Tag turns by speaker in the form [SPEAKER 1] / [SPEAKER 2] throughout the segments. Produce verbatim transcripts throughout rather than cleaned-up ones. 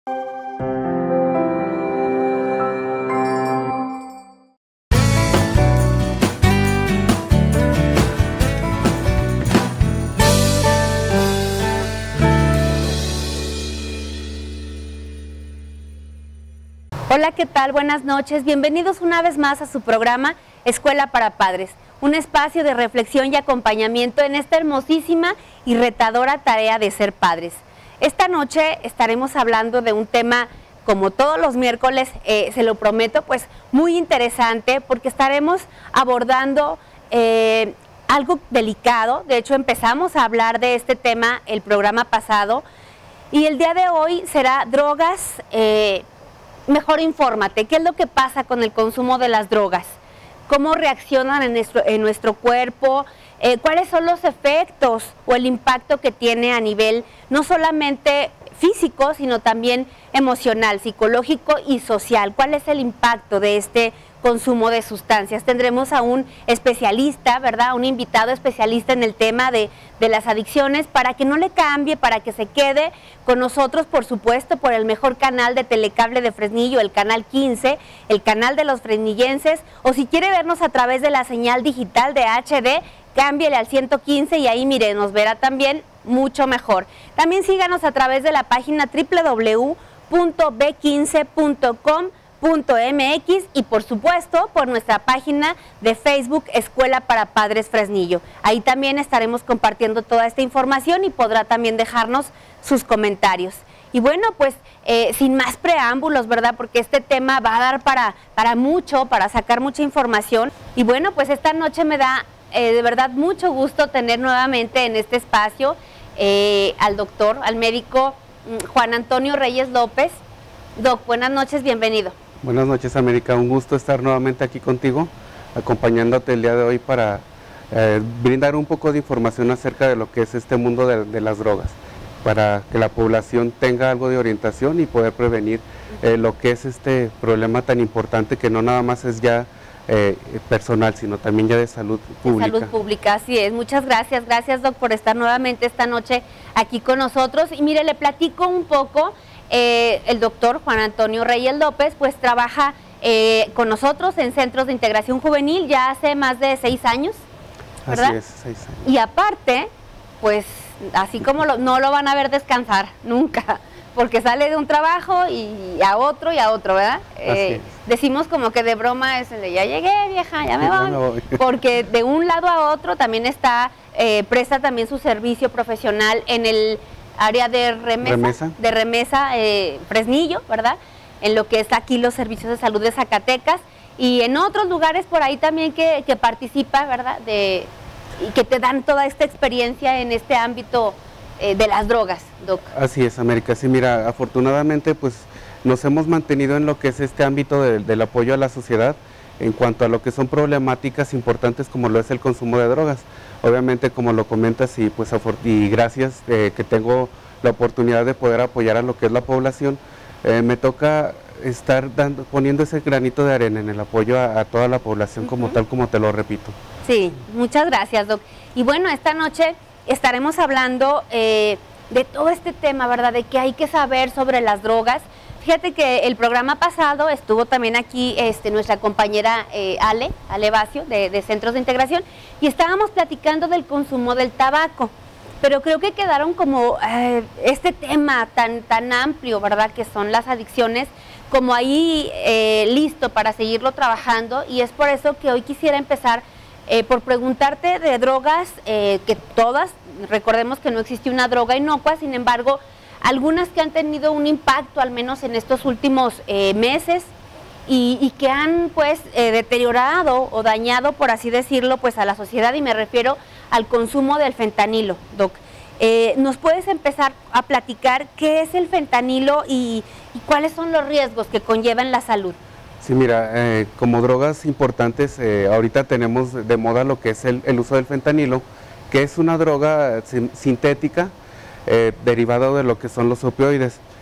[SPEAKER 1] Hola, ¿qué tal? Buenas noches. Bienvenidos una vez más a su programa Escuela para Padres, un espacio de reflexión y acompañamiento en esta hermosísima y retadora tarea de ser padres. Esta noche estaremos hablando de un tema, como todos los miércoles, eh, se lo prometo, pues muy interesante, porque estaremos abordando eh, algo delicado. De hecho, empezamos a hablar de este tema el programa pasado, y el día de hoy será drogas. eh, Mejor infórmate, ¿qué es lo que pasa con el consumo de las drogas? ¿Cómo reaccionan en nuestro, en nuestro cuerpo? Eh, ¿Cuáles son los efectos o el impacto que tiene a nivel no solamente físico, sino también emocional, psicológico y social? ¿Cuál es el impacto de este consumo de sustancias? Tendremos a un especialista, ¿verdad? Un invitado especialista en el tema de, de las adicciones, para que no le cambie, para que se quede con nosotros, por supuesto, por el mejor canal de telecable de Fresnillo, el canal quince, el canal de los fresnillenses, o si quiere vernos a través de la señal digital de H D, cámbiele al ciento quince y ahí, mire, nos verá también mucho mejor. También síganos a través de la página doble u doble u doble u punto b quince punto com punto m x y por supuesto por nuestra página de Facebook Escuela para Padres Fresnillo. Ahí también estaremos compartiendo toda esta información y podrá también dejarnos sus comentarios. Y bueno, pues eh, sin más preámbulos, ¿verdad? Porque este tema va a dar para, para mucho, para sacar mucha información. Y bueno, pues esta noche me da eh, de verdad mucho gusto tener nuevamente en este espacio eh, al doctor, al médico Juan Antonio Reyes López. Doc, buenas noches, bienvenido.
[SPEAKER 2] Buenas noches, América, un gusto estar nuevamente aquí contigo, acompañándote el día de hoy para eh, brindar un poco de información acerca de lo que es este mundo de, de las drogas, para que la población tenga algo de orientación y poder prevenir eh, lo que es este problema tan importante, que no nada más es ya eh, personal, sino también ya de salud pública.
[SPEAKER 1] De salud pública, así es. Muchas gracias, gracias, Doc, por estar nuevamente esta noche aquí con nosotros. Y mire, le platico un poco. Eh, el doctor Juan Antonio Reyes López pues trabaja eh, con nosotros en Centros de Integración Juvenil ya hace más de seis años, ¿verdad?
[SPEAKER 2] Así es, seis años.
[SPEAKER 1] Y aparte, pues así como lo, no lo van a ver descansar nunca, porque sale de un trabajo y a otro y a otro, ¿verdad? Eh, decimos como que de broma es el de ya llegué, vieja, ya me voy, ya me voy. Porque de un lado a otro también está, eh, presta también su servicio profesional en el área de remesa, remesa. de remesa eh, Fresnillo, ¿verdad? En lo que es aquí los servicios de salud de Zacatecas y en otros lugares por ahí también que, que participa, ¿verdad? De, y que te dan toda esta experiencia en este ámbito eh, de las drogas, Doc.
[SPEAKER 2] Así es, América. Sí, mira, afortunadamente pues nos hemos mantenido en lo que es este ámbito de, del apoyo a la sociedad en cuanto a lo que son problemáticas importantes como lo es el consumo de drogas. Obviamente, como lo comentas, y pues y gracias eh, que tengo la oportunidad de poder apoyar a lo que es la población, eh, me toca estar dando, poniendo ese granito de arena en el apoyo a, a toda la población, uh-huh. como tal, como te lo repito.
[SPEAKER 1] Sí, muchas gracias, Doc. Y bueno, esta noche estaremos hablando eh, de todo este tema, ¿verdad? De que hay que saber sobre las drogas. Fíjate que el programa pasado estuvo también aquí este, nuestra compañera eh, Ale, Ale Bacio, de, de Centros de Integración, y estábamos platicando del consumo del tabaco, pero creo que quedaron como eh, este tema tan, tan amplio, ¿verdad?, que son las adicciones, como ahí eh, listo para seguirlo trabajando, y es por eso que hoy quisiera empezar eh, por preguntarte de drogas, eh, que todas, recordemos que no existe una droga inocua, sin embargo, algunas que han tenido un impacto, al menos en estos últimos eh, meses, y, y que han pues eh, deteriorado o dañado, por así decirlo, pues a la sociedad, y me refiero al consumo del fentanilo, Doc. Eh, ¿Nos puedes empezar a platicar qué es el fentanilo y, y cuáles son los riesgos que conlleva en la salud?
[SPEAKER 2] Sí, mira, eh, como drogas importantes, eh, ahorita tenemos de moda lo que es el, el uso del fentanilo, que es una droga sintética, Eh, derivado de lo que son los opioides.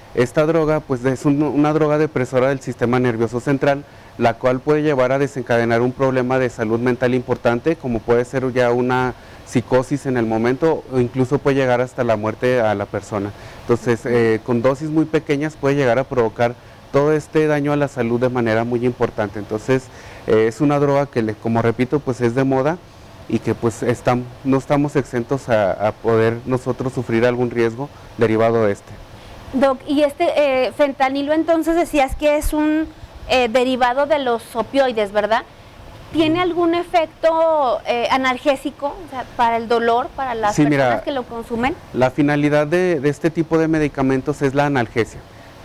[SPEAKER 2] Esta droga pues es un, una droga depresora del sistema nervioso central, la cual puede llevar a desencadenar un problema de salud mental importante, como puede ser ya una psicosis en el momento, o incluso puede llegar hasta la muerte a la persona. Entonces, eh, con dosis muy pequeñas puede llegar a provocar todo este daño a la salud de manera muy importante. Entonces, eh, es una droga que, le, como repito, pues es de moda y que pues están, no estamos exentos a, a poder nosotros sufrir algún riesgo derivado de este.
[SPEAKER 1] Doc, y este eh, fentanilo entonces decías que es un eh, derivado de los opioides, ¿verdad? ¿Tiene algún efecto eh, analgésico, o sea, para el dolor, para las
[SPEAKER 2] sí,
[SPEAKER 1] personas
[SPEAKER 2] mira,
[SPEAKER 1] que lo consumen?
[SPEAKER 2] La finalidad de, de este tipo de medicamentos es la analgesia.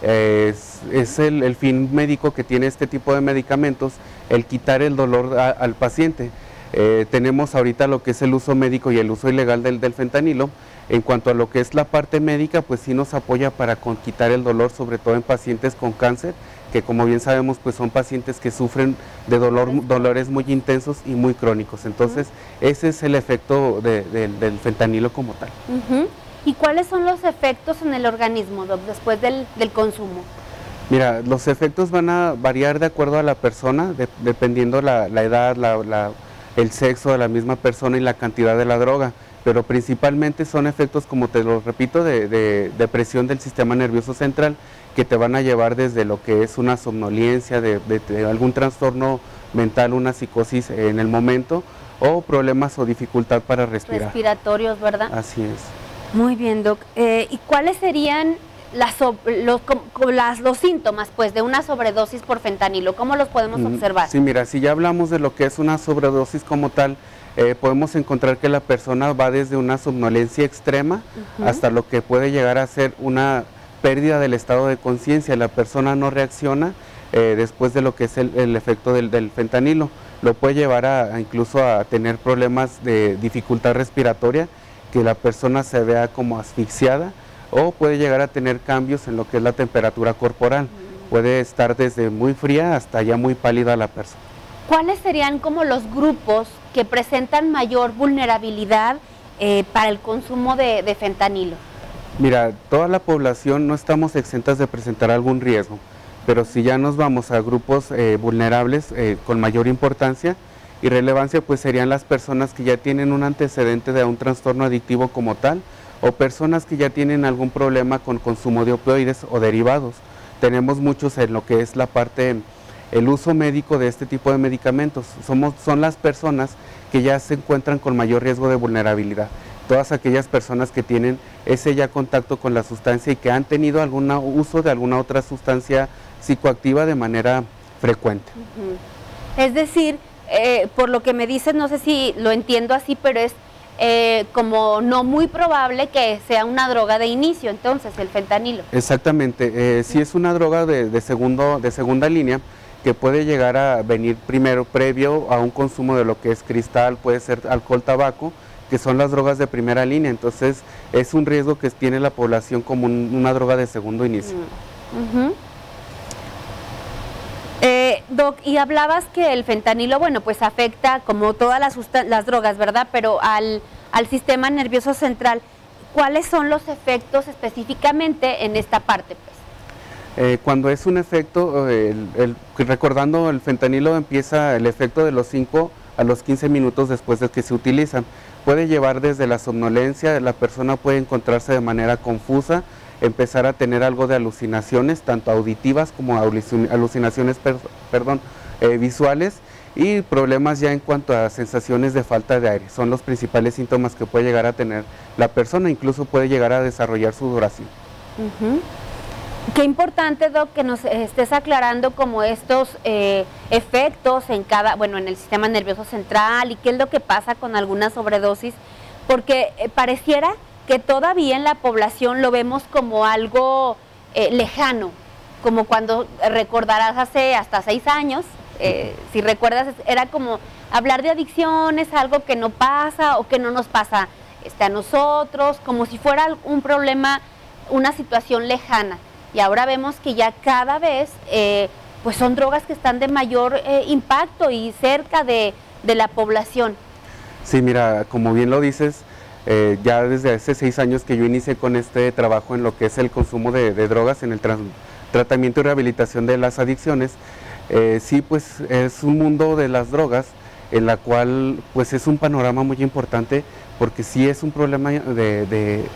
[SPEAKER 2] Es, es el, el fin médico que tiene este tipo de medicamentos, el quitar el dolor a, al paciente. Eh, tenemos ahorita lo que es el uso médico y el uso ilegal del, del fentanilo. En cuanto a lo que es la parte médica, pues sí nos apoya para con, quitar el dolor, sobre todo en pacientes con cáncer, que como bien sabemos pues son pacientes que sufren de dolor, dolores muy intensos y muy crónicos. Entonces uh-huh. ese es el efecto de, de, del fentanilo como tal.
[SPEAKER 1] Uh-huh. ¿Y cuáles son los efectos en el organismo, Doc, después del, del consumo?
[SPEAKER 2] Mira, los efectos van a variar de acuerdo a la persona, de, dependiendo la, la edad, la, la, el sexo de la misma persona y la cantidad de la droga, pero principalmente son efectos, como te lo repito, de, de depresión del sistema nervioso central, que te van a llevar desde lo que es una somnolencia, de, de, de algún trastorno mental, una psicosis en el momento, o problemas o dificultad para respirar.
[SPEAKER 1] Respiratorios, ¿verdad?
[SPEAKER 2] Así es.
[SPEAKER 1] Muy bien, Doc. Eh, ¿Y cuáles serían las, los, las, los síntomas pues, de una sobredosis por fentanilo? ¿Cómo los podemos
[SPEAKER 2] Mm,
[SPEAKER 1] observar?
[SPEAKER 2] Sí, mira, si ya hablamos de lo que es una sobredosis como tal, eh, podemos encontrar que la persona va desde una somnolencia extrema uh-huh. hasta lo que puede llegar a ser una pérdida del estado de conciencia. La persona no reacciona eh, después de lo que es el, el efecto del, del fentanilo. Lo puede llevar a, a incluso a tener problemas de dificultad respiratoria, que la persona se vea como asfixiada, o puede llegar a tener cambios en lo que es la temperatura corporal. Puede estar desde muy fría hasta ya muy pálida la persona.
[SPEAKER 1] ¿Cuáles serían como los grupos que presentan mayor vulnerabilidad eh, para el consumo de, de fentanilo?
[SPEAKER 2] Mira, toda la población no estamos exentas de presentar algún riesgo, pero si ya nos vamos a grupos eh, vulnerables eh, con mayor importancia y relevancia, pues serían las personas que ya tienen un antecedente de un trastorno adictivo como tal, o personas que ya tienen algún problema con consumo de opioides o derivados. Tenemos muchos en lo que es la parte, el uso médico de este tipo de medicamentos. Somos, son las personas que ya se encuentran con mayor riesgo de vulnerabilidad. Todas aquellas personas que tienen ese ya contacto con la sustancia y que han tenido algún uso de alguna otra sustancia psicoactiva de manera frecuente.
[SPEAKER 1] Uh-huh. Es decir, eh, por lo que me dices, no sé si lo entiendo así, pero es eh, como no muy probable que sea una droga de inicio, entonces, el fentanilo.
[SPEAKER 2] Exactamente, eh, sí es una droga de, de, segundo, de segunda línea, que puede llegar a venir primero previo a un consumo de lo que es cristal, puede ser alcohol, tabaco, que son las drogas de primera línea. Entonces es un riesgo que tiene la población como un, una droga de segundo inicio.
[SPEAKER 1] Uh-huh. eh, Doc, y hablabas que el fentanilo, bueno, pues afecta como todas las, las drogas, ¿verdad? Pero al, al sistema nervioso central. ¿Cuáles son los efectos específicamente en esta parte, pues?
[SPEAKER 2] Eh, cuando es un efecto, el, el, recordando el fentanilo empieza el efecto de los cinco a los quince minutos después de que se utilizan. Puede llevar desde la somnolencia, la persona puede encontrarse de manera confusa, empezar a tener algo de alucinaciones, tanto auditivas como alucinaciones per, perdón, eh, visuales, y problemas ya en cuanto a sensaciones de falta de aire. Son los principales síntomas que puede llegar a tener la persona, incluso puede llegar a desarrollar sudoración.
[SPEAKER 1] Uh-huh. Qué importante, Doc, que nos estés aclarando como estos eh, efectos en cada, bueno, en el sistema nervioso central, y qué es lo que pasa con alguna sobredosis, porque eh, pareciera que todavía en la población lo vemos como algo eh, lejano, como cuando recordarás hace hasta seis años, eh, si recuerdas, era como hablar de adicciones, algo que no pasa o que no nos pasa este, a nosotros, como si fuera un problema, una situación lejana. Y ahora vemos que ya cada vez eh, pues son drogas que están de mayor eh, impacto y cerca de, de la población.
[SPEAKER 2] Sí, mira, como bien lo dices, Eh, ya desde hace seis años que yo inicié con este trabajo en lo que es el consumo de, de drogas, en el tra tratamiento y rehabilitación de las adicciones, eh, sí, pues es un mundo de las drogas en la cual pues es un panorama muy importante, porque sí es un problema de, de,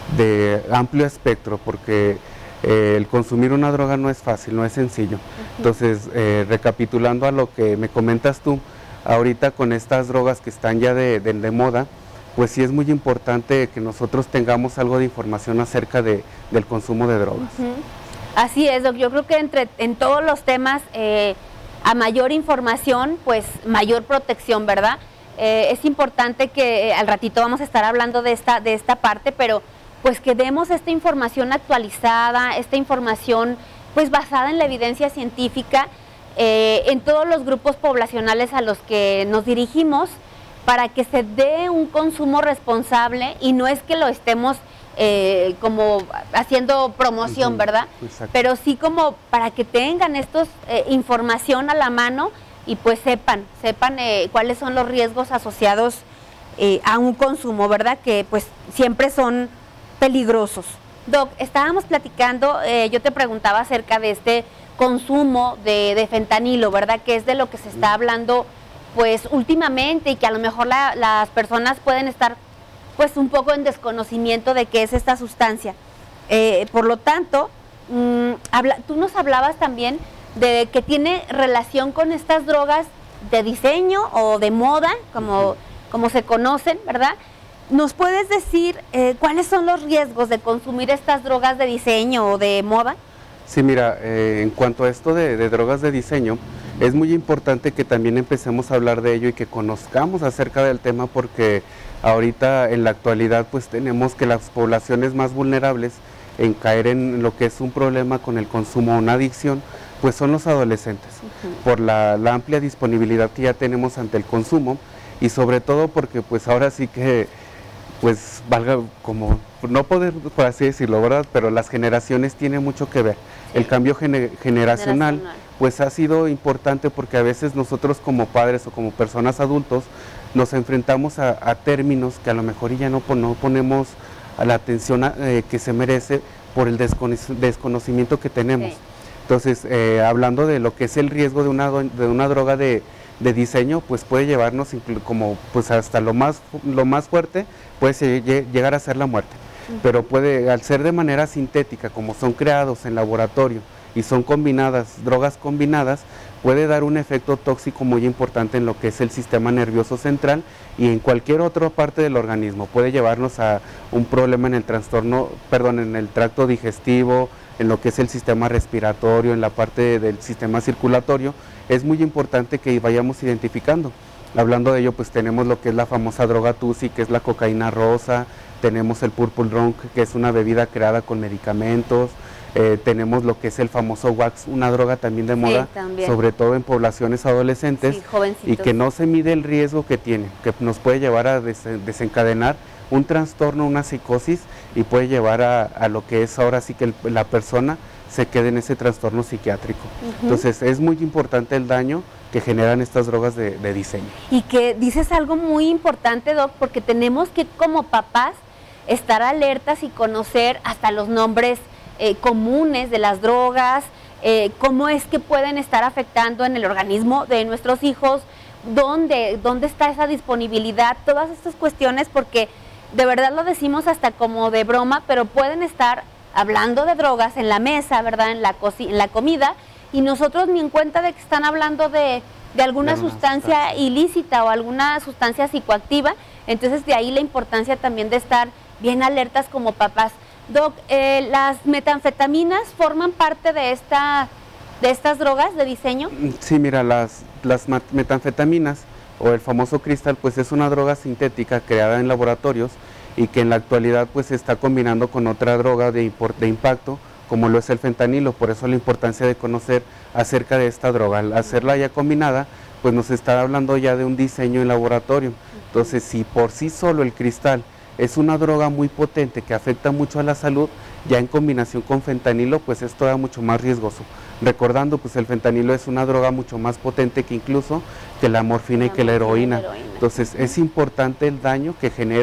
[SPEAKER 2] de amplio espectro, porque eh, el consumir una droga no es fácil, no es sencillo. Uh-huh. Entonces, eh, recapitulando a lo que me comentas tú, ahorita con estas drogas que están ya de, de, de moda, pues sí es muy importante que nosotros tengamos algo de información acerca de, del consumo de drogas.
[SPEAKER 1] Uh-huh. Así es, Doc. Yo creo que entre, en todos los temas, eh, a mayor información, pues mayor protección, ¿verdad? Eh, es importante que eh, al ratito vamos a estar hablando de esta, de esta parte, pero pues que demos esta información actualizada, esta información pues basada en la evidencia científica, eh, en todos los grupos poblacionales a los que nos dirigimos, para que se dé un consumo responsable, y no es que lo estemos eh, como haciendo promoción, ¿verdad? Exacto. Pero sí como para que tengan estos eh, información a la mano y pues sepan, sepan eh, cuáles son los riesgos asociados eh, a un consumo, ¿verdad? Que pues siempre son peligrosos. Doc, estábamos platicando, eh, yo te preguntaba acerca de este consumo de, de fentanilo, ¿verdad? Que es de lo que se está hablando pues últimamente, y que a lo mejor la, las personas pueden estar pues un poco en desconocimiento de qué es esta sustancia. Eh, por lo tanto, mmm, habla, tú nos hablabas también de que tiene relación con estas drogas de diseño o de moda, como, uh-huh. como se conocen, ¿verdad? ¿Nos puedes decir eh, cuáles son los riesgos de consumir estas drogas de diseño o de moda?
[SPEAKER 2] Sí, mira, eh, en cuanto a esto de, de drogas de diseño, es muy importante que también empecemos a hablar de ello y que conozcamos acerca del tema, porque ahorita en la actualidad pues tenemos que las poblaciones más vulnerables en caer en lo que es un problema con el consumo o una adicción, pues son los adolescentes, uh-huh. por la, la amplia disponibilidad que ya tenemos ante el consumo, y sobre todo porque pues ahora sí que pues valga como, no poder por así decirlo, ¿verdad? Pero las generaciones tienen mucho que ver. Sí. El cambio gener generacional, generacional pues ha sido importante, porque a veces nosotros como padres o como personas adultos nos enfrentamos a, a términos que a lo mejor ya no, no ponemos a la atención a, eh, que se merece por el descono desconocimiento que tenemos. Sí. Entonces, eh, hablando de lo que es el riesgo de una, de una droga de, de diseño, pues puede llevarnos como pues hasta lo más, lo más fuerte, puede llegar a ser la muerte. Uh-huh. Pero puede, al ser de manera sintética, como son creados en laboratorio y son combinadas, drogas combinadas, puede dar un efecto tóxico muy importante en lo que es el sistema nervioso central y en cualquier otra parte del organismo. Puede llevarnos a un problema en el trastorno, perdón, en el tracto digestivo, en lo que es el sistema respiratorio, en la parte del sistema circulatorio. Es muy importante que vayamos identificando. Hablando de ello, pues tenemos lo que es la famosa droga Tusi, que es la cocaína rosa, tenemos el Purple Rum, que es una bebida creada con medicamentos, eh, tenemos lo que es el famoso wax, una droga también de moda, sí, sobre todo en poblaciones adolescentes, sí, y que no se mide el riesgo que tiene, que nos puede llevar a des desencadenar un trastorno, una psicosis, y puede llevar a, a lo que es ahora sí que el, la persona se quede en ese trastorno psiquiátrico. Uh-huh. Entonces es muy importante el daño que generan estas drogas de, de diseño.
[SPEAKER 1] Y que dices algo muy importante, Doc, porque tenemos que como papás estar alertas y conocer hasta los nombres eh, comunes de las drogas, eh, cómo es que pueden estar afectando en el organismo de nuestros hijos, dónde, dónde está esa disponibilidad, todas estas cuestiones, porque de verdad lo decimos hasta como de broma, pero pueden estar hablando de drogas en la mesa, ¿verdad? En la, en la comida, y nosotros ni en cuenta de que están hablando de, de alguna sustancia ilícita o alguna sustancia psicoactiva. Entonces de ahí la importancia también de estar bien alertas como papás. Doc, eh, ¿las metanfetaminas forman parte de, esta, de estas drogas de diseño?
[SPEAKER 2] Sí, mira, las, las metanfetaminas o el famoso cristal, pues es una droga sintética creada en laboratorios y que en la actualidad pues se está combinando con otra droga de, de impacto, como lo es el fentanilo. Por eso la importancia de conocer acerca de esta droga. Al hacerla ya combinada, pues nos está hablando ya de un diseño en laboratorio. Entonces, si por sí solo el cristal es una droga muy potente que afecta mucho a la salud, ya en combinación con fentanilo, pues es todavía mucho más riesgoso. Recordando, pues el fentanilo es una droga mucho más potente que incluso que la morfina y que la heroína. Entonces, es importante el daño que genera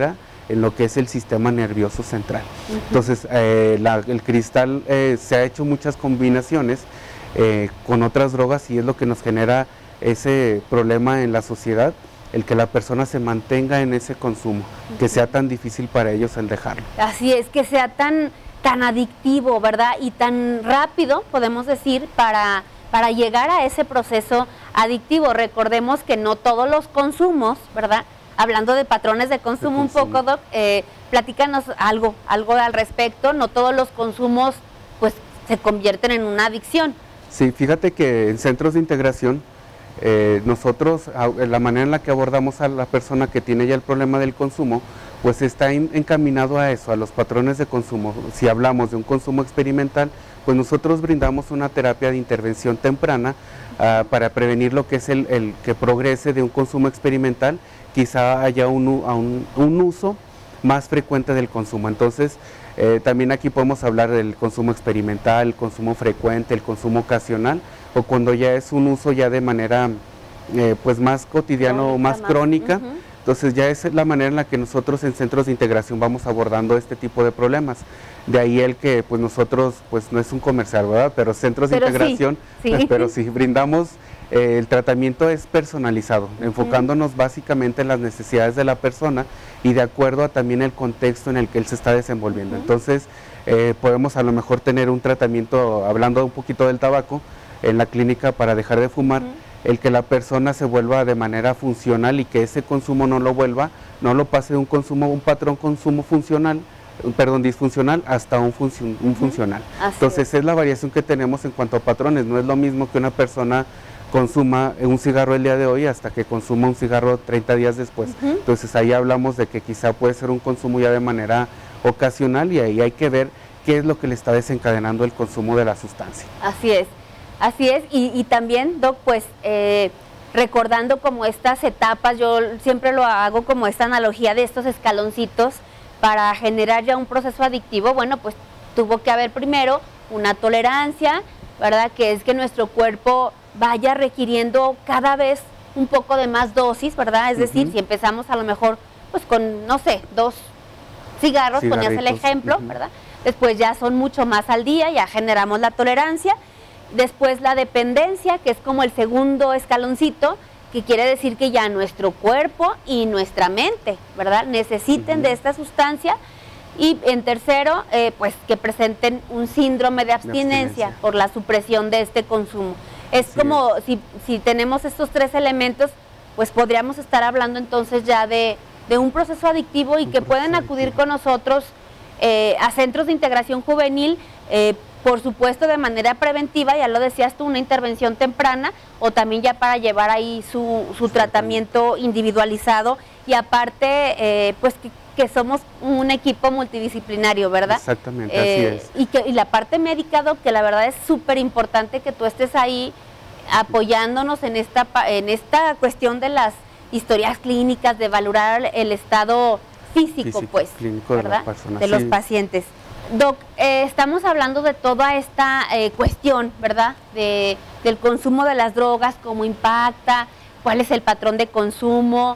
[SPEAKER 2] en lo que es el sistema nervioso central. Uh-huh. Entonces, eh, la, el cristal eh, se ha hecho muchas combinaciones eh, con otras drogas y es lo que nos genera ese problema en la sociedad, el que la persona se mantenga en ese consumo, uh-huh. que sea tan difícil para ellos el dejarlo.
[SPEAKER 1] Así es, que sea tan, tan adictivo, ¿verdad? Y tan rápido, podemos decir, para, para llegar a ese proceso adictivo. Recordemos que no todos los consumos, ¿verdad? Hablando de patrones de consumo, de consumo. un poco, Doc, eh, platícanos algo, algo al respecto. No todos los consumos pues se convierten en una adicción.
[SPEAKER 2] Sí, fíjate que en centros de integración eh, nosotros, la manera en la que abordamos a la persona que tiene ya el problema del consumo, pues está in, encaminado a eso, a los patrones de consumo. Si hablamos de un consumo experimental, pues nosotros brindamos una terapia de intervención temprana uh, para prevenir lo que es el, el que progrese de un consumo experimental, quizá haya un, un, un uso más frecuente del consumo. Entonces, eh, también aquí podemos hablar del consumo experimental, el consumo frecuente, el consumo ocasional, o cuando ya es un uso ya de manera eh, pues más cotidiano o más, más crónica. Uh-huh. Entonces ya es la manera en la que nosotros en centros de integración vamos abordando este tipo de problemas. De ahí el que pues nosotros, pues no es un comercial, ¿verdad? Pero centros pero de integración, sí, sí. pero sí, brindamos, eh, el tratamiento es personalizado, uh-huh. enfocándonos básicamente en las necesidades de la persona y de acuerdo a también el contexto en el que él se está desenvolviendo. Uh-huh. Entonces eh, podemos a lo mejor tener un tratamiento, hablando un poquito del tabaco, en la clínica para dejar de fumar, uh-huh. el que la persona se vuelva de manera funcional y que ese consumo no lo vuelva, no lo pase de un consumo, un patrón consumo funcional, perdón, disfuncional hasta un, funcio, un funcional. Así Entonces es. es la variación que tenemos en cuanto a patrones. No es lo mismo que una persona consuma un cigarro el día de hoy hasta que consuma un cigarro treinta días después. Uh-huh. Entonces ahí hablamos de que quizá puede ser un consumo ya de manera ocasional y ahí hay que ver qué es lo que le está desencadenando el consumo de la sustancia.
[SPEAKER 1] Así es. Así es, y, y también, Doc, pues eh, recordando como estas etapas, yo siempre lo hago como esta analogía de estos escaloncitos para generar ya un proceso adictivo. Bueno, pues tuvo que haber primero una tolerancia, ¿verdad? Que es que nuestro cuerpo vaya requiriendo cada vez un poco de más dosis, ¿verdad? Es uh-huh. decir, si empezamos a lo mejor pues con, no sé, dos cigarros, ponías el ejemplo, uh-huh. ¿verdad? Después ya son mucho más al día, ya generamos la tolerancia. Después la dependencia, que es como el segundo escaloncito, que quiere decir que ya nuestro cuerpo y nuestra mente, ¿verdad?, necesiten uh-huh. de esta sustancia. Y en tercero, eh, pues que presenten un síndrome de abstinencia, de abstinencia por la supresión de este consumo. Es Así como es. Si, si tenemos estos tres elementos, pues podríamos estar hablando entonces ya de, de un proceso adictivo y un que pueden acudir adictivo. con nosotros eh, a centros de integración juvenil, eh, por supuesto de manera preventiva, ya lo decías tú, una intervención temprana, o también ya para llevar ahí su, su tratamiento individualizado, y aparte, eh, pues que, que somos un equipo multidisciplinario, ¿verdad?
[SPEAKER 2] Exactamente,
[SPEAKER 1] eh,
[SPEAKER 2] así es.
[SPEAKER 1] Y, que, y la parte médica, Doc, que la verdad es súper importante que tú estés ahí apoyándonos en esta, en esta cuestión de las historias clínicas, de valorar el estado físico, físico pues,
[SPEAKER 2] clínico ¿verdad? de las personas,
[SPEAKER 1] de los
[SPEAKER 2] sí.
[SPEAKER 1] pacientes. Doc, eh, estamos hablando de toda esta eh, cuestión, ¿verdad?, de, del consumo de las drogas, cómo impacta, cuál es el patrón de consumo,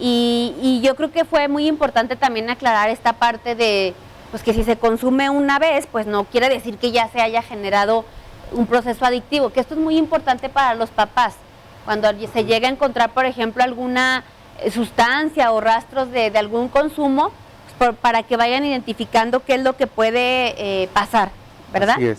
[SPEAKER 1] y, y yo creo que fue muy importante también aclarar esta parte de, pues que si se consume una vez, pues no quiere decir que ya se haya generado un proceso adictivo, que esto es muy importante para los papás, cuando se llega a encontrar, por ejemplo, alguna sustancia o rastros de, de algún consumo, Por, para que vayan identificando qué es lo que puede eh, pasar, ¿verdad?
[SPEAKER 2] Así es.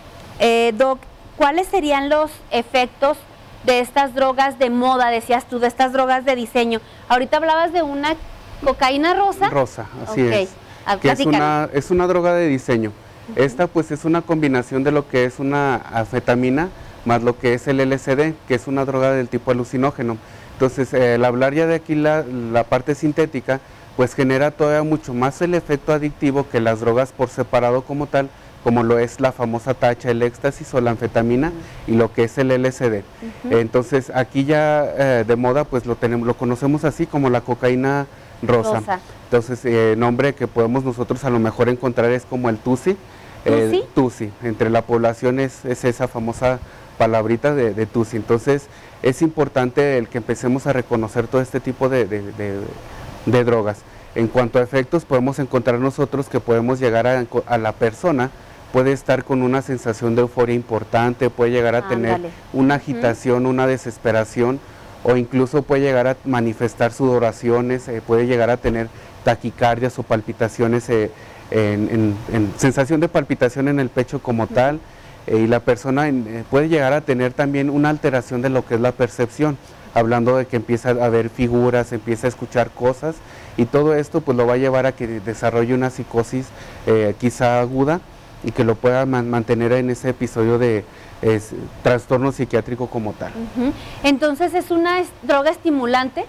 [SPEAKER 1] Eh, Doc, ¿cuáles serían los efectos de estas drogas de moda, decías tú, de estas drogas de diseño? Ahorita hablabas de una cocaína rosa.
[SPEAKER 2] Rosa, así okay. es. Que es una, es una droga de diseño. Uh-huh. Esta pues es una combinación de lo que es una anfetamina más lo que es el L S D, que es una droga del tipo alucinógeno. Entonces, eh, al hablar ya de aquí la, la parte sintética, pues genera todavía mucho más el efecto adictivo que las drogas por separado como tal, como lo es la famosa tacha, el éxtasis o la anfetamina, uh-huh. y lo que es el L S D. Uh-huh. Entonces aquí ya eh, de moda pues lo tenemos, lo conocemos así como la cocaína rosa. rosa. Entonces el eh, nombre que podemos nosotros a lo mejor encontrar es como el tusi. El tusi, entre la población es, es esa famosa palabrita de, de tusi. Entonces es importante el que empecemos a reconocer todo este tipo de, de, de, de drogas. En cuanto a efectos, podemos encontrar nosotros que podemos llegar a, a la persona, puede estar con una sensación de euforia importante, puede llegar a tener
[SPEAKER 1] Ándale.
[SPEAKER 2] una agitación, uh-huh. una desesperación, o incluso puede llegar a manifestar sudoraciones, eh, puede llegar a tener taquicardias o palpitaciones, eh, en, en, en sensación de palpitación en el pecho como uh-huh. tal, eh, y la persona eh, puede llegar a tener también una alteración de lo que es la percepción, hablando de que empieza a ver figuras, empieza a escuchar cosas, y todo esto pues lo va a llevar a que desarrolle una psicosis eh, quizá aguda, y que lo pueda man mantener en ese episodio de es, trastorno psiquiátrico como tal.
[SPEAKER 1] Uh-huh. Entonces, ¿es una es droga estimulante?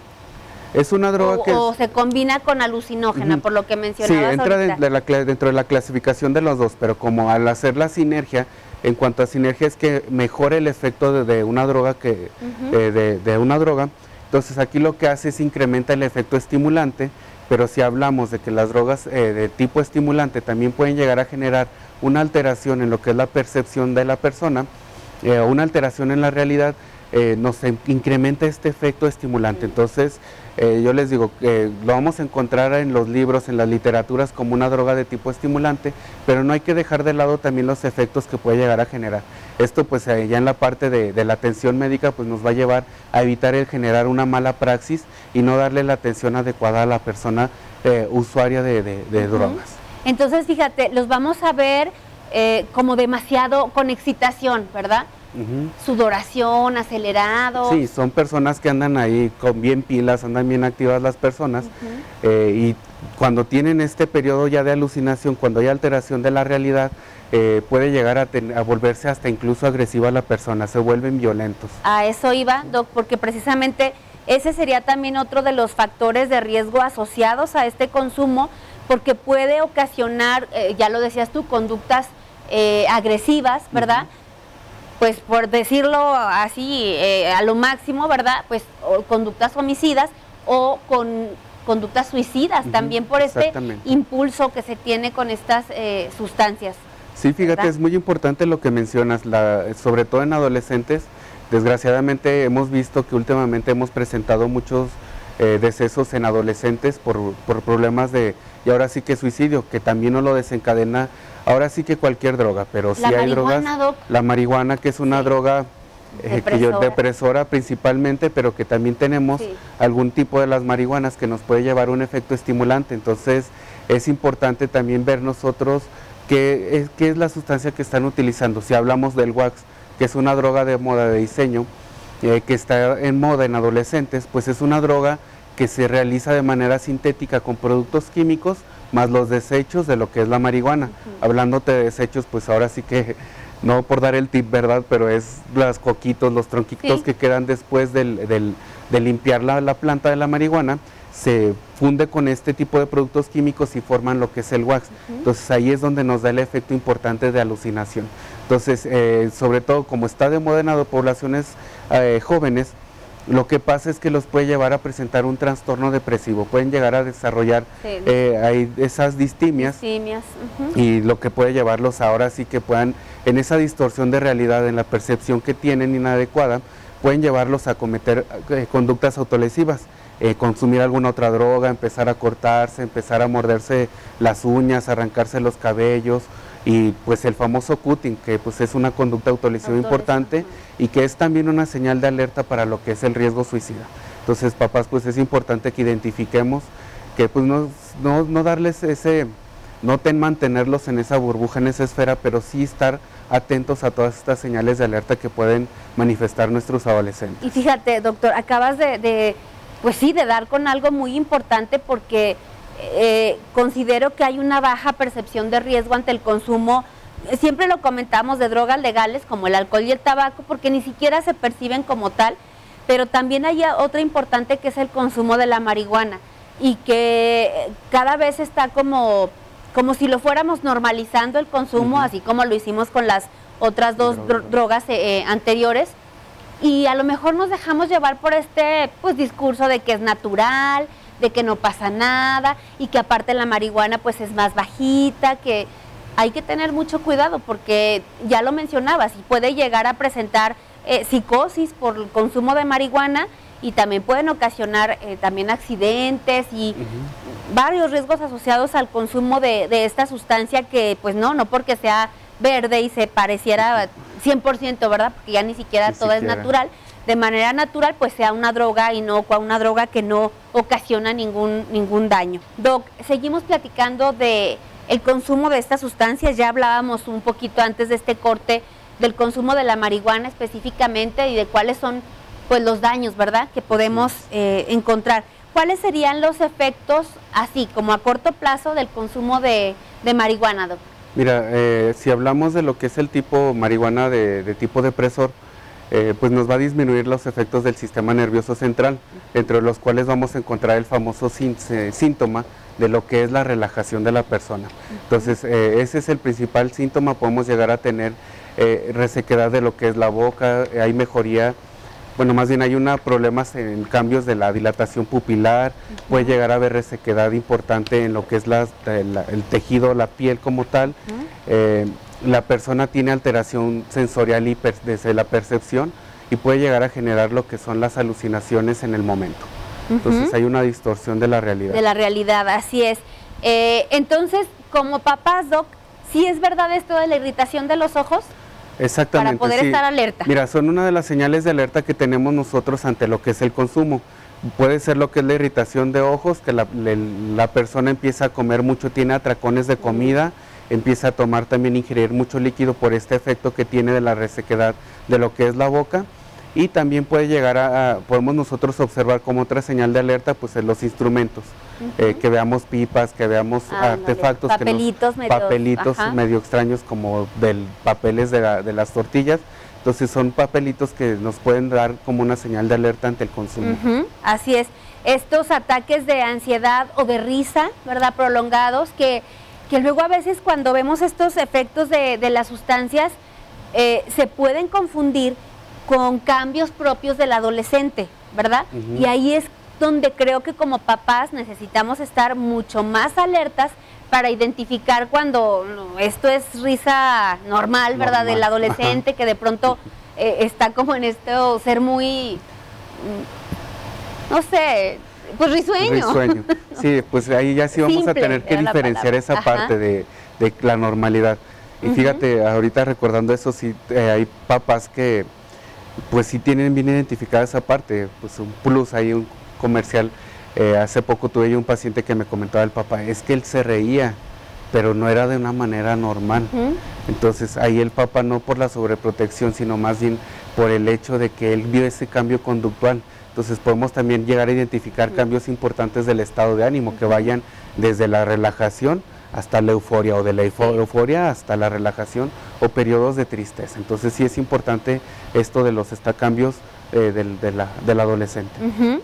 [SPEAKER 2] Es una droga
[SPEAKER 1] o,
[SPEAKER 2] que...
[SPEAKER 1] ¿O se combina con alucinógena, uh-huh. por lo que mencionabas?
[SPEAKER 2] Sí, entra
[SPEAKER 1] ahorita.
[SPEAKER 2] De la, dentro de la clasificación de los dos, pero como al hacer la sinergia, en cuanto a sinergia es que mejore el efecto de, de una droga que uh-huh. eh, de, de una droga, entonces aquí lo que hace es incrementa el efecto estimulante, pero si hablamos de que las drogas eh, de tipo estimulante también pueden llegar a generar una alteración en lo que es la percepción de la persona, eh, una alteración en la realidad, eh, nos incrementa este efecto estimulante. Entonces, eh, yo les digo, eh, lo vamos a encontrar en los libros, en las literaturas como una droga de tipo estimulante, pero no hay que dejar de lado también los efectos que puede llegar a generar. Esto pues eh, ya en la parte de, de la atención médica pues nos va a llevar a evitar el generar una mala praxis y no darle la atención adecuada a la persona eh, usuaria de, de, de uh-huh. drogas.
[SPEAKER 1] Entonces, fíjate, los vamos a ver eh, como demasiado con excitación, ¿verdad? Uh-huh. Sudoración, acelerado.
[SPEAKER 2] Sí, son personas que andan ahí con bien pilas, andan bien activas las personas, uh-huh. eh, y cuando tienen este periodo ya de alucinación, cuando hay alteración de la realidad, eh, puede llegar a, ten, a volverse hasta incluso agresiva la persona, se vuelven violentos.
[SPEAKER 1] A eso iba, Doc, porque precisamente ese sería también otro de los factores de riesgo asociados a este consumo, porque puede ocasionar, eh, ya lo decías tú, conductas eh, agresivas, ¿verdad? Uh-huh. Pues por decirlo así, eh, a lo máximo, ¿verdad? Pues o conductas homicidas o con conductas suicidas, uh-huh. también por este impulso que se tiene con estas eh, sustancias.
[SPEAKER 2] Sí, fíjate, ¿verdad? Es muy importante lo que mencionas, la, sobre todo en adolescentes. Desgraciadamente hemos visto que últimamente hemos presentado muchos eh, decesos en adolescentes por, por problemas de, y ahora sí que suicidio, que también no lo desencadena, ahora sí que cualquier droga, pero si sí hay drogas,
[SPEAKER 1] Doc.
[SPEAKER 2] La marihuana, que es una sí. droga eh, depresora. Que yo, depresora principalmente, pero que también tenemos sí. algún tipo de las marihuanas que nos puede llevar un efecto estimulante, entonces es importante también ver nosotros qué es, qué es la sustancia que están utilizando. Si hablamos del wax, que es una droga de moda de diseño, eh, que está en moda en adolescentes, pues es una droga que se realiza de manera sintética con productos químicos más los desechos de lo que es la marihuana. Uh-huh. Hablándote de desechos, pues ahora sí que, no por dar el tip, ¿verdad? Pero es los coquitos, los tronquitos sí. que quedan después del, del, de limpiar la, la planta de la marihuana, se funde con este tipo de productos químicos y forman lo que es el wax. Uh-huh. Entonces ahí es donde nos da el efecto importante de alucinación. Entonces, eh, sobre todo como está de moda en las poblaciones eh, jóvenes, lo que pasa es que los puede llevar a presentar un trastorno depresivo, pueden llegar a desarrollar sí. eh, hay esas distimias,
[SPEAKER 1] distimias. Uh-huh.
[SPEAKER 2] y lo que puede llevarlos ahora sí que puedan, en esa distorsión de realidad, en la percepción que tienen inadecuada, pueden llevarlos a cometer eh, conductas autolesivas, eh, consumir alguna otra droga, empezar a cortarse, empezar a morderse las uñas, arrancarse los cabellos, y pues el famoso cutting, que pues es una conducta autolesiva importante y que es también una señal de alerta para lo que es el riesgo suicida. Entonces, papás, pues es importante que identifiquemos que pues no, no, no darles ese, no ten mantenerlos en esa burbuja, en esa esfera, pero sí estar atentos a todas estas señales de alerta que pueden manifestar nuestros adolescentes.
[SPEAKER 1] Y fíjate, doctor, acabas de, de pues sí, de dar con algo muy importante, porque Eh, considero que hay una baja percepción de riesgo ante el consumo. Siempre lo comentamos de drogas legales como el alcohol y el tabaco, porque ni siquiera se perciben como tal, pero también hay otra importante que es el consumo de la marihuana, y que cada vez está como, como si lo fuéramos normalizando el consumo, uh-huh. así como lo hicimos con las otras dos dro drogas eh, anteriores, y a lo mejor nos dejamos llevar por este pues discurso de que es natural, de que no pasa nada, y que aparte la marihuana pues es más bajita, que hay que tener mucho cuidado, porque ya lo mencionabas, y puede llegar a presentar eh, psicosis por el consumo de marihuana, y también pueden ocasionar eh, también accidentes y uh-huh. varios riesgos asociados al consumo de, de esta sustancia que pues no, no porque sea verde y se pareciera cien por ciento, ¿verdad? Porque ya ni siquiera
[SPEAKER 2] ni
[SPEAKER 1] todo
[SPEAKER 2] siquiera.
[SPEAKER 1] es natural. De manera natural, pues sea una droga inocua, una droga que no ocasiona ningún, ningún daño. Doc, seguimos platicando de el consumo de estas sustancias, ya hablábamos un poquito antes de este corte del consumo de la marihuana específicamente y de cuáles son pues los daños, ¿verdad?, que podemos eh, encontrar. ¿Cuáles serían los efectos, así como a corto plazo, del consumo de, de marihuana, Doc?
[SPEAKER 2] Mira, eh, si hablamos de lo que es el tipo marihuana de, de tipo depresor, Eh, pues nos va a disminuir los efectos del sistema nervioso central, entre los cuales vamos a encontrar el famoso síntoma de lo que es la relajación de la persona. Entonces, eh, ese es el principal síntoma. Podemos llegar a tener eh, resequedad de lo que es la boca, eh, hay mejoría, bueno, más bien hay una problemas en cambios de la dilatación pupilar, uh-huh. puede llegar a haber resequedad importante en lo que es la, la, el tejido, la piel como tal. Uh-huh. eh, la persona tiene alteración sensorial y per, desde la percepción y puede llegar a generar lo que son las alucinaciones en el momento. Uh-huh. Entonces hay una distorsión de la realidad.
[SPEAKER 1] De la realidad, así es. Eh, entonces, como papás, Doc, ¿sí es verdad esto de la irritación de los ojos?
[SPEAKER 2] Exactamente.
[SPEAKER 1] Para poder
[SPEAKER 2] sí.
[SPEAKER 1] estar alerta.
[SPEAKER 2] Mira, son una de las señales de alerta que tenemos nosotros ante lo que es el consumo. Puede ser lo que es la irritación de ojos, que la, la, la persona empieza a comer mucho, tiene atracones de comida, uh-huh. empieza a tomar también, ingerir mucho líquido por este efecto que tiene de la resequedad de lo que es la boca, y también puede llegar a, a podemos nosotros observar como otra señal de alerta, pues en los instrumentos, uh-huh. eh, que veamos pipas, que veamos ah, artefactos,
[SPEAKER 1] papelitos,
[SPEAKER 2] que nos,
[SPEAKER 1] medio,
[SPEAKER 2] papelitos medio extraños como del papeles de, la, de las tortillas. Entonces son papelitos que nos pueden dar como una señal de alerta ante el consumo.
[SPEAKER 1] Uh-huh. Así es, estos ataques de ansiedad o de risa, ¿verdad?, prolongados, que que luego a veces cuando vemos estos efectos de, de las sustancias eh, se pueden confundir con cambios propios del adolescente, ¿verdad? Uh-huh. Y ahí es donde creo que como papás necesitamos estar mucho más alertas para identificar cuando no, esto es risa normal, ¿verdad?, normal. Del adolescente, que de pronto eh, está como en esto, ser muy, no sé, pues risueño.
[SPEAKER 2] Risueño. Sí, pues ahí ya sí vamos Simple, a tener que diferenciar esa Ajá. parte de, de la normalidad. Y uh-huh. fíjate, ahorita recordando eso, sí eh, hay papás que pues sí tienen bien identificada esa parte, pues un plus, hay un comercial, eh, hace poco tuve yo un paciente que me comentaba el papá, es que él se reía, pero no era de una manera normal. Uh-huh. Entonces ahí el papá no por la sobreprotección, sino más bien por el hecho de que él vio ese cambio conductual. Entonces podemos también llegar a identificar uh-huh. cambios importantes del estado de ánimo, uh-huh. que vayan desde la relajación hasta la euforia, o de la euforia hasta la relajación, o periodos de tristeza. Entonces sí es importante esto de los esta cambios eh, del, de la, del adolescente.
[SPEAKER 1] Uh-huh.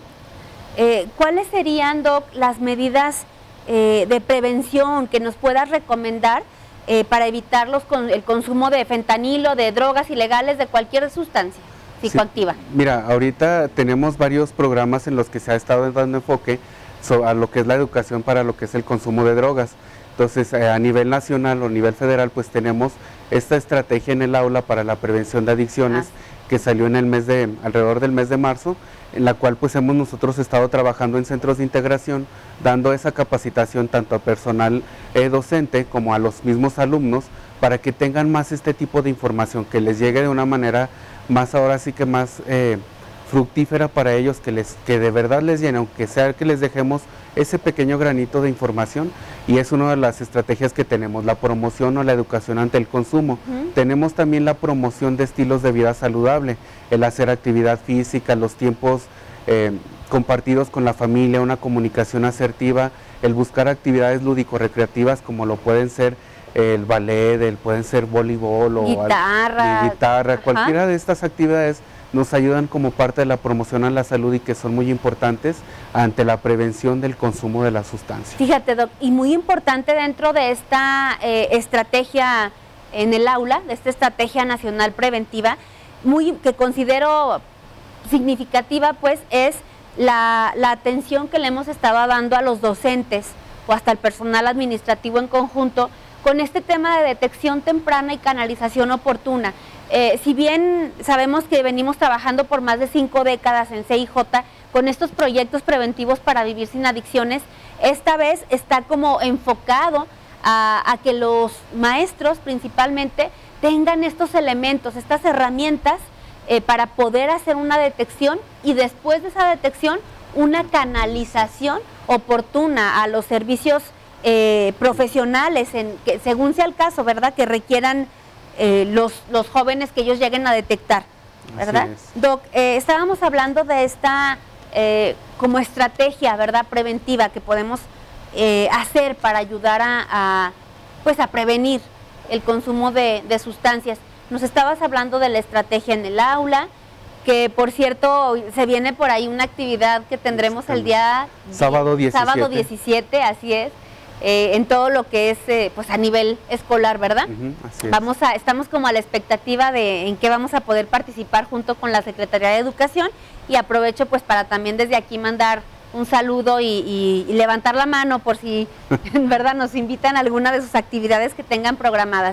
[SPEAKER 1] eh, ¿Cuáles serían, Doc, las medidas eh, de prevención que nos puedas recomendar eh, para evitar los con, el consumo de fentanilo, de drogas ilegales, de cualquier sustancia psicoactiva?
[SPEAKER 2] Sí, mira, ahorita tenemos varios programas en los que se ha estado dando enfoque so, a lo que es la educación para lo que es el consumo de drogas. Entonces, eh, a nivel nacional o a nivel federal, pues tenemos esta estrategia en el aula para la prevención de adicciones ah. que salió en el mes de, alrededor del mes de marzo, en la cual pues hemos nosotros estado trabajando en centros de integración, dando esa capacitación tanto a personal eh, docente como a los mismos alumnos, para que tengan más este tipo de información, que les llegue de una manera más, ahora sí que más eh, fructífera para ellos, que les que de verdad les llene, aunque sea que les dejemos ese pequeño granito de información, y es una de las estrategias que tenemos, la promoción o la educación ante el consumo. Uh-huh. Tenemos también la promoción de estilos de vida saludable, el hacer actividad física, los tiempos eh, compartidos con la familia, una comunicación asertiva, el buscar actividades lúdico-recreativas como lo pueden ser el ballet, el, pueden ser voleibol o
[SPEAKER 1] guitarra,
[SPEAKER 2] al, guitarra cualquiera de estas actividades nos ayudan como parte de la promoción a la salud y que son muy importantes ante la prevención del consumo de la sustancia.
[SPEAKER 1] Fíjate, Doc, y muy importante dentro de esta eh, estrategia en el aula, de esta estrategia nacional preventiva, muy que considero significativa, pues es la, la atención que le hemos estado dando a los docentes o hasta el personal administrativo en conjunto con este tema de detección temprana y canalización oportuna. Eh, si bien sabemos que venimos trabajando por más de cinco décadas en C I J con estos proyectos preventivos para vivir sin adicciones, esta vez está como enfocado a, a que los maestros principalmente tengan estos elementos, estas herramientas eh, para poder hacer una detección y después de esa detección una canalización oportuna a los servicios eh, profesionales, en, que, según sea el caso, ¿verdad?, que requieran eh, los, los jóvenes que ellos lleguen a detectar, ¿verdad? Doc, eh, estábamos hablando de esta eh, como estrategia, ¿verdad?, preventiva que podemos eh, hacer para ayudar a, a, pues a prevenir el consumo de, de sustancias. Nos estabas hablando de la estrategia en el aula, que por cierto se viene por ahí una actividad que tendremos el día
[SPEAKER 2] sábado diecisiete,
[SPEAKER 1] sábado diecisiete, así es, eh, en todo lo que es eh, pues a nivel escolar, ¿verdad?
[SPEAKER 2] Uh-huh, así
[SPEAKER 1] vamos a, estamos como a la expectativa de en qué vamos a poder participar junto con la Secretaría de Educación, y aprovecho pues para también desde aquí mandar un saludo y, y, y levantar la mano por si en verdad nos invitan a alguna de sus actividades que tengan programadas.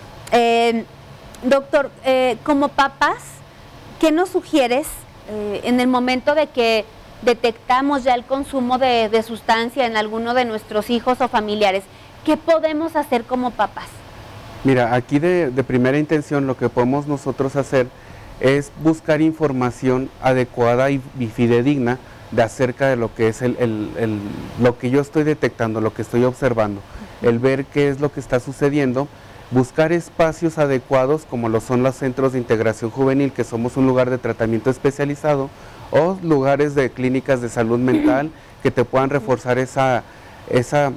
[SPEAKER 1] Eh, doctor, eh, como papás, ¿qué nos sugieres eh, en el momento de que detectamos ya el consumo de, de sustancia en alguno de nuestros hijos o familiares? ¿Qué podemos hacer como papás?
[SPEAKER 2] Mira, aquí de, de primera intención lo que podemos nosotros hacer es buscar información adecuada y, y fidedigna de acerca de lo que es el, el, el, lo que yo estoy detectando, lo que estoy observando, uh-huh. el ver qué es lo que está sucediendo, buscar espacios adecuados como lo son los centros de integración juvenil, que somos un lugar de tratamiento especializado, o lugares de clínicas de salud mental que te puedan reforzar esa, esa,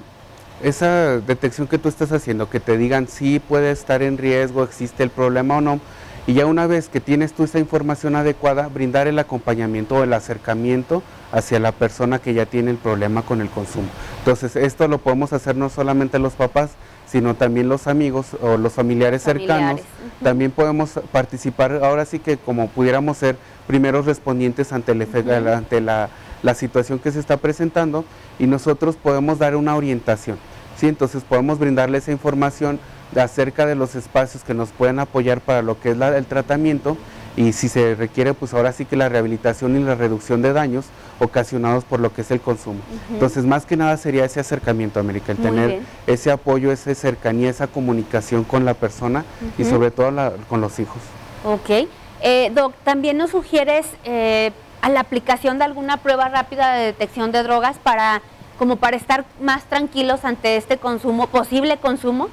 [SPEAKER 2] esa detección que tú estás haciendo, que te digan si puede estar en riesgo, existe el problema o no, y ya una vez que tienes tú esa información adecuada, brindar el acompañamiento o el acercamiento hacia la persona que ya tiene el problema con el consumo. Entonces esto lo podemos hacer no solamente los papás, sino también los amigos o los familiares, familiares. cercanos. Uh-huh. También podemos participar, ahora sí que como pudiéramos ser primeros respondientes ante, el uh-huh. ante la, la situación que se está presentando, y nosotros podemos dar una orientación, ¿sí? Entonces podemos brindarle esa información de acerca de los espacios que nos pueden apoyar para lo que es la, el tratamiento, y si se requiere, pues ahora sí que la rehabilitación y la reducción de daños ocasionados por lo que es el consumo. Uh-huh. Entonces, más que nada sería ese acercamiento, América, el Muy tener bien. ese apoyo, esa cercanía, esa comunicación con la persona uh-huh. y sobre todo la, con los hijos.
[SPEAKER 1] Ok. Eh, Doc, también nos sugieres eh, a la aplicación de alguna prueba rápida de detección de drogas para, como para estar más tranquilos ante este consumo, posible consumo.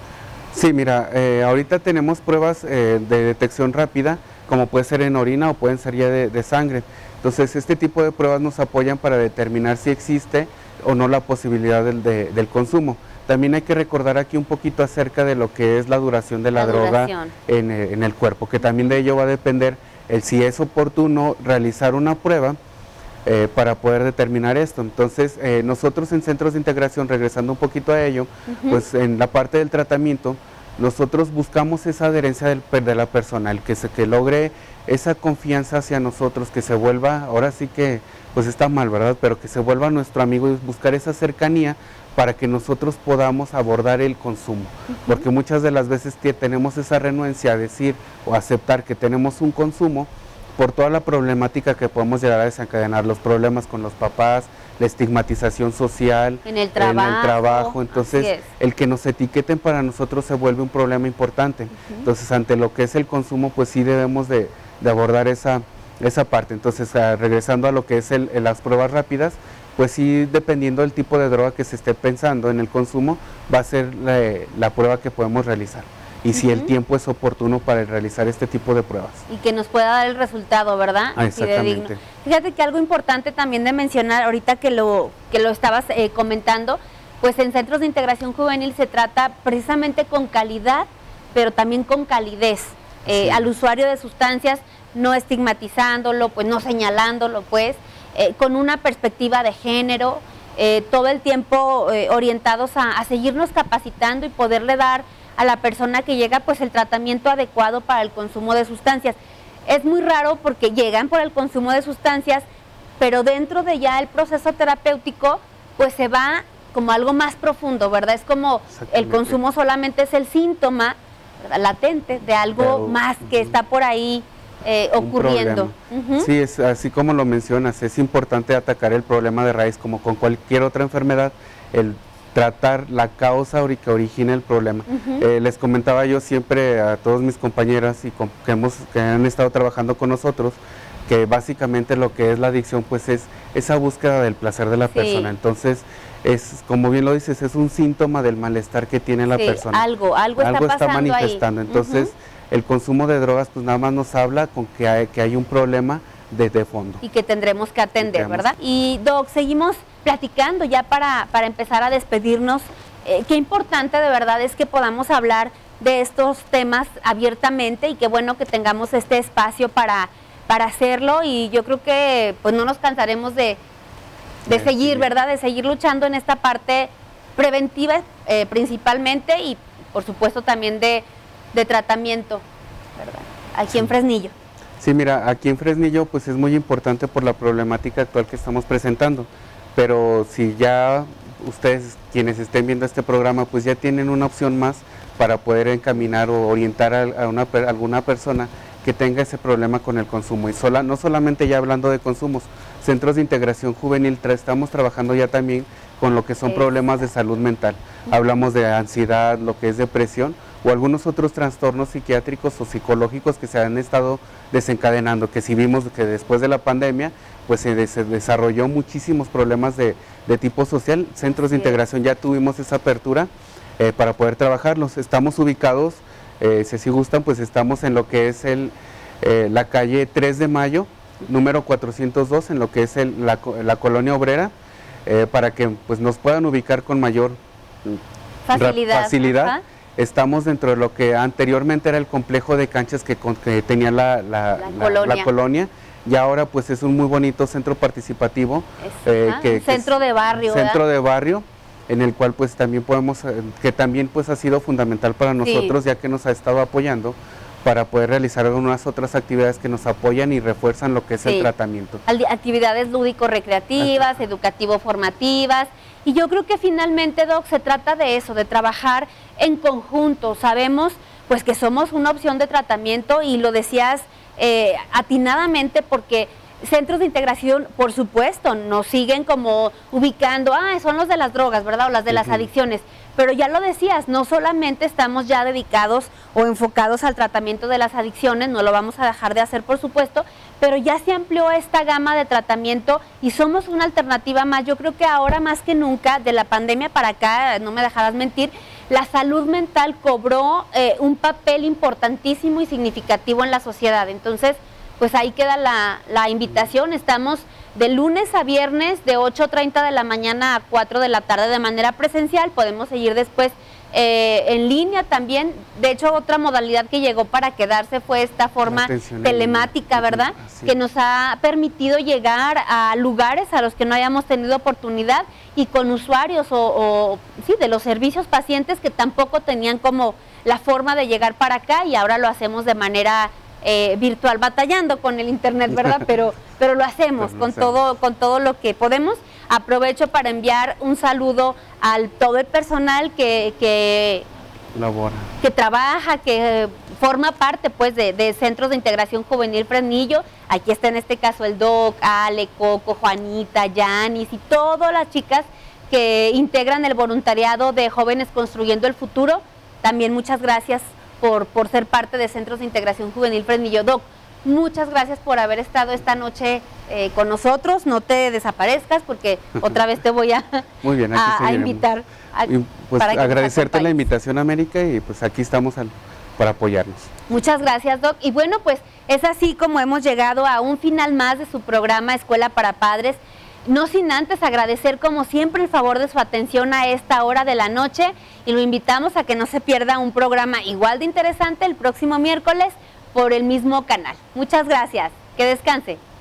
[SPEAKER 2] Sí, mira, eh, ahorita tenemos pruebas eh, de detección rápida, como puede ser en orina o pueden ser ya de, de sangre. Entonces, este tipo de pruebas nos apoyan para determinar si existe o no la posibilidad del, de, del consumo. También hay que recordar aquí un poquito acerca de lo que es la duración de la, la droga en, en el cuerpo, que también de ello va a depender el si es oportuno realizar una prueba eh, para poder determinar esto. Entonces, eh, nosotros en centros de integración, regresando un poquito a ello, uh-huh. pues en la parte del tratamiento, nosotros buscamos esa adherencia del, de la persona, el que, se, que logre esa confianza hacia nosotros, que se vuelva, ahora sí que, pues está mal, ¿verdad?, pero que se vuelva nuestro amigo, y buscar esa cercanía para que nosotros podamos abordar el consumo, uh-huh. porque muchas de las veces tenemos esa renuencia a decir o aceptar que tenemos un consumo por toda la problemática que podemos llegar a desencadenar, los problemas con los papás, la estigmatización social,
[SPEAKER 1] en el trabajo,
[SPEAKER 2] en el trabajo. Entonces el que nos etiqueten para nosotros se vuelve un problema importante. Uh-huh. Entonces, ante lo que es el consumo, pues sí debemos de, de abordar esa, esa parte. Entonces, uh, regresando a lo que es el, el, las pruebas rápidas, pues sí, dependiendo del tipo de droga que se esté pensando en el consumo, va a ser la, la prueba que podemos realizar. Y si uh-huh. el tiempo es oportuno para realizar este tipo de pruebas.
[SPEAKER 1] Y que nos pueda dar el resultado, ¿verdad?
[SPEAKER 2] Ah, exactamente.
[SPEAKER 1] Fíjate que algo importante también de mencionar, ahorita que lo, que lo estabas eh, comentando, pues en centros de integración juvenil se trata precisamente con calidad, pero también con calidez. Eh, sí. Al usuario de sustancias, no estigmatizándolo, pues no señalándolo, pues, eh, con una perspectiva de género, eh, todo el tiempo eh, orientados a, a seguirnos capacitando y poderle dar a la persona que llega pues el tratamiento adecuado para el consumo de sustancias. Es muy raro porque llegan por el consumo de sustancias, pero dentro de ya el proceso terapéutico pues se va como algo más profundo, ¿verdad? Es como el consumo solamente es el síntoma ¿verdad? Latente, de algo Pero, más que uh-huh. está por ahí eh, ocurriendo.
[SPEAKER 2] Uh-huh. Sí, es así como lo mencionas, es importante atacar el problema de raíz, como con cualquier otra enfermedad, el tratar la causa que origina el problema. Uh-huh. eh, les comentaba yo siempre a todos mis compañeras y con, que, hemos, que han estado trabajando con nosotros, que básicamente lo que es la adicción pues es esa búsqueda del placer de la sí. persona. Entonces, es como bien lo dices, es un síntoma del malestar que tiene la sí, persona.
[SPEAKER 1] Algo, algo está,
[SPEAKER 2] algo está
[SPEAKER 1] pasando
[SPEAKER 2] manifestando.
[SPEAKER 1] Ahí.
[SPEAKER 2] Entonces, uh-huh. el consumo de drogas pues nada más nos habla con que hay, que hay un problema de, de fondo.
[SPEAKER 1] Y que tendremos que atender, que ¿verdad? Y Doc, seguimos platicando ya para, para empezar a despedirnos. Eh, qué importante de verdad es que podamos hablar de estos temas abiertamente y qué bueno que tengamos este espacio para, para hacerlo, y yo creo que pues no nos cansaremos de, de seguir, sí. ¿verdad? De seguir luchando en esta parte preventiva eh, principalmente, y por supuesto también de, de tratamiento, ¿verdad? Aquí sí. en Fresnillo.
[SPEAKER 2] Sí, mira, aquí en Fresnillo pues es muy importante por la problemática actual que estamos presentando, pero si ya ustedes quienes estén viendo este programa pues ya tienen una opción más para poder encaminar o orientar a, a, una, a alguna persona que tenga ese problema con el consumo, y sola, no solamente ya hablando de consumos, Centros de Integración Juvenil estamos trabajando ya también con lo que son problemas de salud mental. Hablamos de ansiedad, lo que es depresión o algunos otros trastornos psiquiátricos o psicológicos que se han estado desencadenando, que si vimos que después de la pandemia pues se, de, se desarrolló muchísimos problemas de, de tipo social. Centros de Integración ya tuvimos esa apertura eh, para poder trabajarlos. Estamos ubicados, eh, si así gustan, pues estamos en lo que es el, eh, la calle tres de mayo, número cuatrocientos dos, en lo que es el, la, la colonia obrera, eh, para que pues nos puedan ubicar con mayor
[SPEAKER 1] facilidad.
[SPEAKER 2] facilidad. Estamos dentro de lo que anteriormente era el complejo de canchas que, que tenía la, la,
[SPEAKER 1] la,
[SPEAKER 2] la,
[SPEAKER 1] colonia.
[SPEAKER 2] la colonia, y ahora pues es un muy bonito centro participativo.
[SPEAKER 1] Es, eh, ah, que, un centro que es, de barrio.
[SPEAKER 2] Centro
[SPEAKER 1] ¿verdad?
[SPEAKER 2] de barrio, en el cual pues también podemos, que también pues ha sido fundamental para nosotros, sí. ya que nos ha estado apoyando para poder realizar algunas otras actividades que nos apoyan y refuerzan lo que es sí. el tratamiento.
[SPEAKER 1] Actividades lúdico-recreativas, educativo-formativas, y yo creo que finalmente, Doc, se trata de eso, de trabajar en conjunto. Sabemos pues que somos una opción de tratamiento, y lo decías eh, atinadamente, porque Centros de Integración, por supuesto, nos siguen como ubicando, ah, son los de las drogas, ¿verdad? O las de las uh-huh. adicciones. Pero ya lo decías, no solamente estamos ya dedicados o enfocados al tratamiento de las adicciones, no lo vamos a dejar de hacer, por supuesto, pero ya se amplió esta gama de tratamiento y somos una alternativa más. Yo creo que ahora más que nunca, de la pandemia para acá, no me dejarás mentir, la salud mental cobró eh, un papel importantísimo y significativo en la sociedad. Entonces, pues ahí queda la, la invitación. Estamos de lunes a viernes de ocho treinta de la mañana a cuatro de la tarde de manera presencial. Podemos seguir después eh, en línea también. De hecho, otra modalidad que llegó para quedarse fue esta forma telemática, ¿verdad? Así. Que nos ha permitido llegar a lugares a los que no hayamos tenido oportunidad, y con usuarios o, o sí, de los servicios pacientes que tampoco tenían como la forma de llegar para acá, y ahora lo hacemos de manera Eh, virtual, batallando con el internet, ¿verdad? Pero, pero lo hacemos con todo, con todo lo que podemos. Aprovecho para enviar un saludo a todo el personal que, que,
[SPEAKER 2] labora,
[SPEAKER 1] que trabaja, que forma parte pues de, de Centros de Integración Juvenil Fresnillo. Aquí está en este caso el Doc, Ale, Coco, Juanita, Yanis y todas las chicas que integran el voluntariado de Jóvenes Construyendo el Futuro. También muchas gracias Por, por ser parte de Centros de Integración Juvenil Fresnillo. Doc, muchas gracias por haber estado esta noche eh, con nosotros. No te desaparezcas, porque otra vez te voy a,
[SPEAKER 2] Muy bien,
[SPEAKER 1] a, a invitar. A,
[SPEAKER 2] y pues para agradecerte la invitación, América, y pues aquí estamos al, para apoyarnos.
[SPEAKER 1] Muchas gracias, Doc. Y bueno, pues es así como hemos llegado a un final más de su programa Escuela para Padres. No sin antes agradecer como siempre el favor de su atención a esta hora de la noche, y lo invitamos a que no se pierda un programa igual de interesante el próximo miércoles por el mismo canal. Muchas gracias, que descanse.